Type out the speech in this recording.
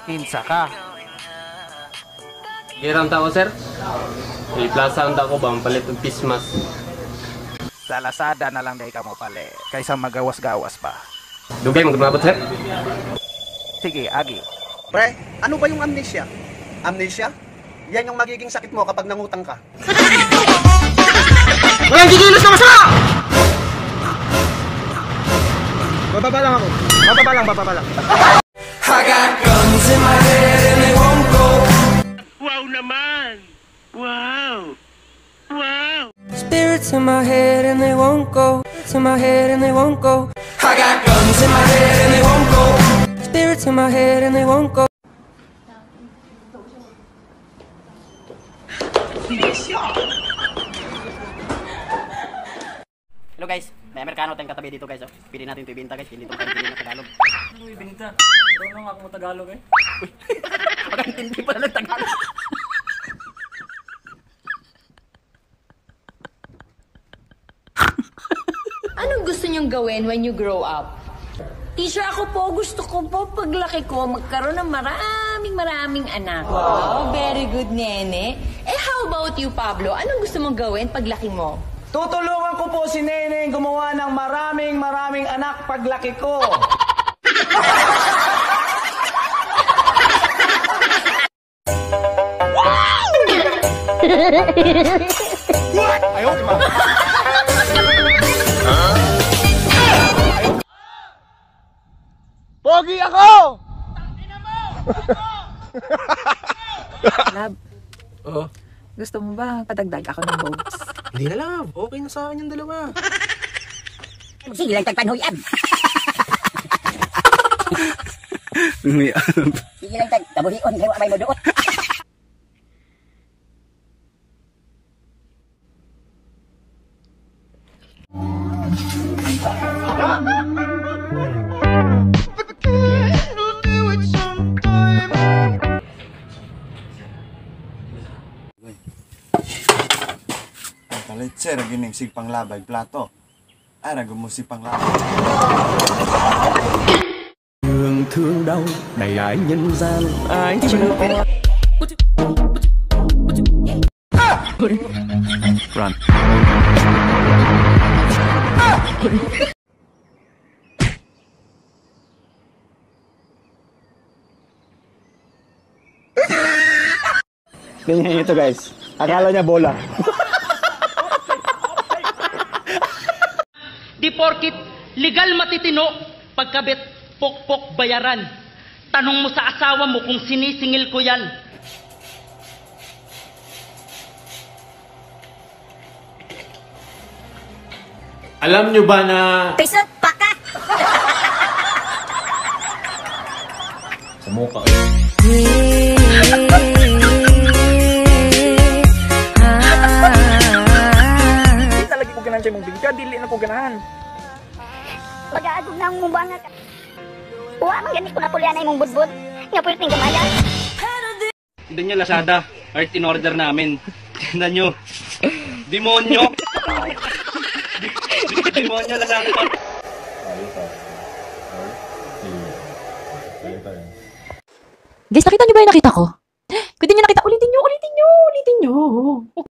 Kinsa ka? Giram ta ko, sir. Plaza ang ta ko bang palit og pismas. Sa Lazada na lang dahil ka mo pali. Kaysa magawas-gawas pa. Dugay magmabot, sir. Sige, agi. Pre, ano ba yung amnesia? Amnesia? Yan yung magiging sakit mo kapag nangutang ka. Walang gigilos na masama! Bababa lang ako. Bababa lang. I got guns in my head and they won't go. Wow naman! Wow! Wow! Spirits in my head and they won't go. Spirits in my head and they won't go. I got guns in my head and they won't go. Spirits in my head and they won't go. Hello guys, may Amerikano tayong katabi dito guys. Pili natin ito ibenta guys, hindi ito pwede na Tagalog. Ano ibinta? Ikaw nang ako mo Tagalog eh. Pagkantindi pa ng Tagalog. Anong gusto niyong gawin when you grow up? Teacher, ako po, gusto ko po paglaki ko magkaroon ng maraming anak. Wow, very good, nene. Eh, how about you, Pablo? Anong gusto mong gawin paglaki mo? Tutulungan ko po si Neneng gumawa ng maraming anak paglaki ko. Ayaw, di ba? Pogi ako! Love, Oo. gusto mo ba padagdag ako ng boobs? Hindi na, love. Okay na sa akin yung dalawa. Sige lang, tagpanhuyan. Sige lang, tagtabuhion. Hewa may moduot. Kalit sir, gining sig panglabay plato. Ara gumusig panglabay. Thương đau này ai nhân gian ai chưa có. Run. Ganyan ito guys. Akala niya bola. Di porkit legal matitino, pagkabit pokpok bayaran. Tanong mo sa asawa mo kung sinisingil ko yan. Alam nyo ba na... Pisot pa ka! Sa mukha. Hindi talaga ko ganahan siya mong bigka, dili na ko ganahan. Pag-aagog na ang mubanga ka. Uwa, mang ganit ko na puli na imong budbud. Nga pwede ting gamaya. Hindi nyo Lazada, art in order namin. Tignan nyo. Demonyo! Demonyo Lazada. Guys, nakita niyo ba yung nakita ko? Kung di niyo nakita, ulitin niyo.